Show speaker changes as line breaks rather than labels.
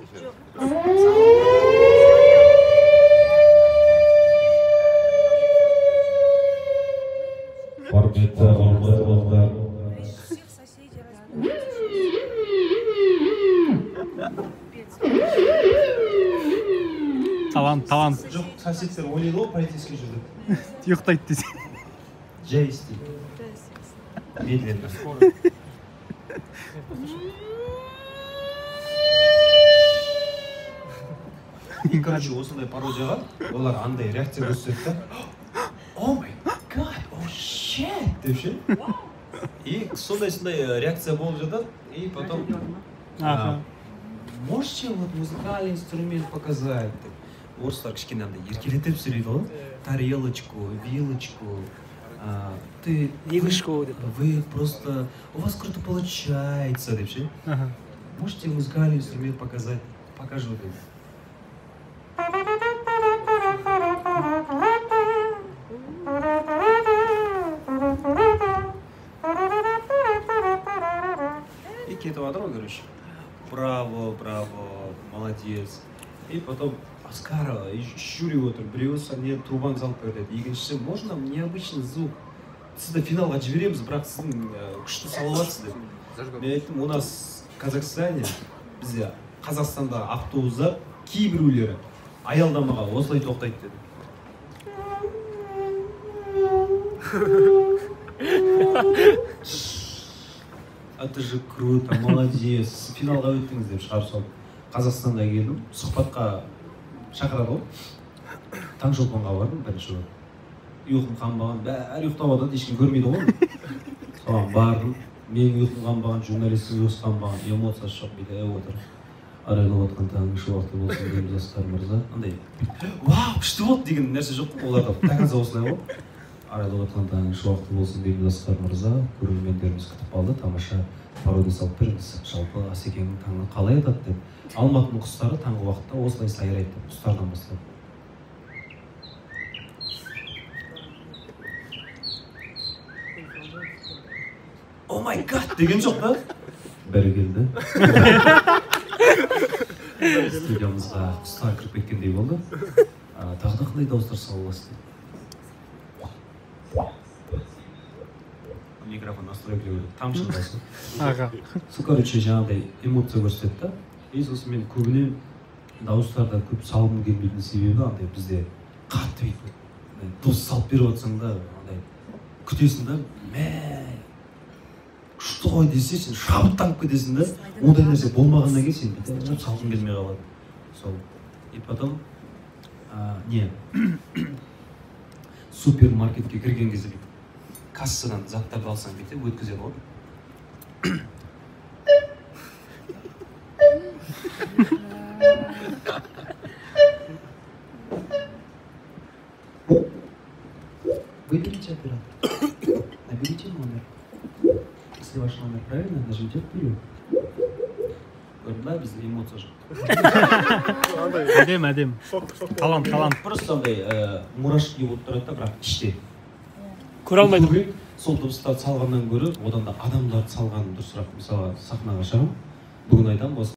Құрметті алматылықтар,
талант.
Жоқ, соседтер ойлайды ғой, полицейский жүрді.
Ұйықтайды десе.
Жай істейді. Медленно. И, короче, осындай пародияға олар андай реакция көрсетті. О май гад, о shit деп ше. И сондай реакция болып жатады. И потом можете вот музыкальный инструмент показать? Орыстар кішкене андай еркелетіп сөйлейді ғой. Тарелочку, вилочку. Ты вы просто, у вас круто получается деп ше. Можете музыкальный инструмент показать? Покажу деп. И кетіп жатыр ғой, короче. Браво, молодец. И потом Оскара шүріп отыр. Біреуі не трубаны салып береді. Екіншісі, можно необычный звук? Сізді финалға жібереміз, бірақ сіздің күшті салып жатсыз деп. Мен айттым, у нас в Казахстане, бізде Қазақстанда автобуста кейбіреулері аялдамаға осылай тоқтайды деді. Это же круто, молодец, финалға өттіңіз деп шығарып салды. Қазақстанда келдім, сұхбатқа шақырады ғой. Таңшолпанға бардым бірінші рет. Ұйқым қанбаған, бәрі ұйықтап жатады, ешкім көрмейді ғой. Соған бардым, менің ұйқым қанбаған, журналистің ұйқысы қанбаған, эмоциясы жоқ дейді, отыр. Арайлап отқан таңғы шуақты болсын дейміз Асқар мырза. Андай, вау, күшті болды деген нәрсе жоқ қой, оларда тағаза осылай ғой. Арайлап отқан таңғы шуақты болсын дейміз Асқар мырза. Көрермендеріміз күтіп қалды, тамаша пародия салып беріңіз. Жалпы Асекеңнің таңы қалай атады деп. Алматының құстары таңғы уақытта осылай сайрайды деп, құстардан бастап. О май гад деген жоқ та? Бәрі келді. Студиямызға құстар кіріп кеткендей болды. Тағы да қандай дауыстар салыласыз? Микрофон настройки тамшылдасын. Короче, жаңағыдай эмоция көрсетті. И сосын мен көбінен дауыстарда көп салғым келмейтін себебі андай бізде қатты бүйтіп дос салып беріп жатсаң да андай күтесің да, күшті ғой десе сен шабыттанып кетесің да, ондай нәрсе болмағаннан кейін сен бүйтіп салғың келмей қалады. Сол. И потом супермаркетке кірген кезде бүйтіп кассадан заттарды алсаң бүйтіп өткізеді ғой. Выберите оператор. Наберите номер. Если ваш номер правильно, нажмите вперед. Да, без эмоций же.
Әдем. Талант.
Просто андай мурашки болып тұрады да, бірақ іште.
Көре алмайды.
Сол дыбыстарды салғаннан гөрі, одан да адамдарды салғаны дұрысырақ. Мысалы, сахнаға шығамын. Бүгін айтамын,